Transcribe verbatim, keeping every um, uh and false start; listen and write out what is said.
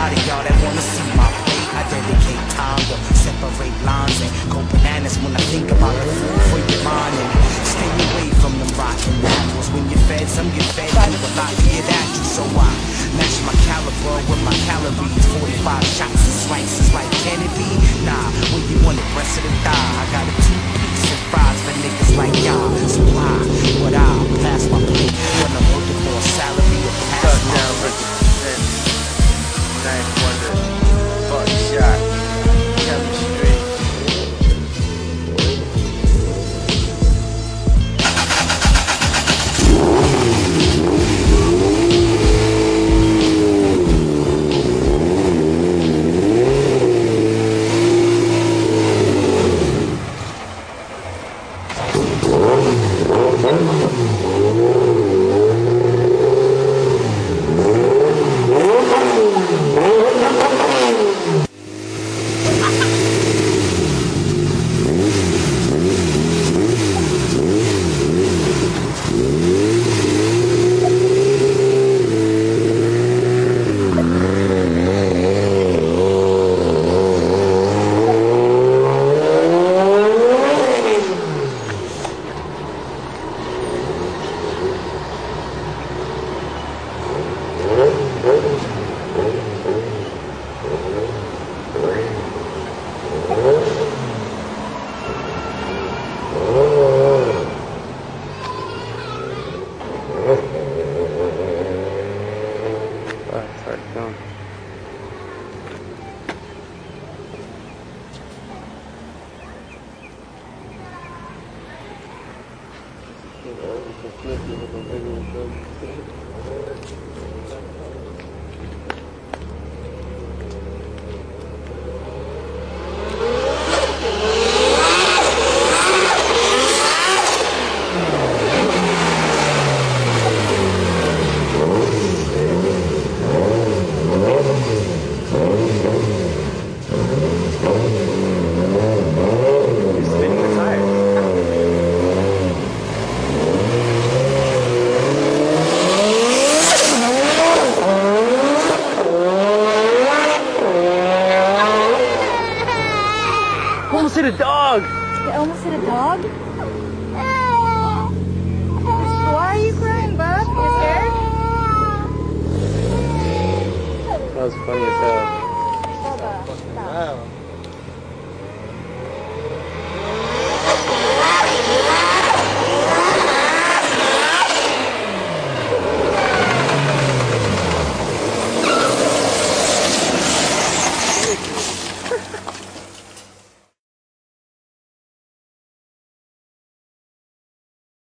lot of y'all that wanna see my fate. I dedicate time to separate lines and go bananas when I think about the food for your mind. And stay away from them rotten apples. When you're fed, some get fed to a lot to get at you. So I match my caliber with my calories. Forty-five shots and slices like Kennedy. Nah, when you want it, rest of the thigh, I got a two-piece and fries for niggas like y'all. So why would I pass my plate when I'm working for a salary or pass my plate? Ninth Wonder, Buckshot, Chemistry. Almost hit a dog! You almost hit a dog? Why are you crying, bub? You scared? That was funny as hell. Bubba, stop.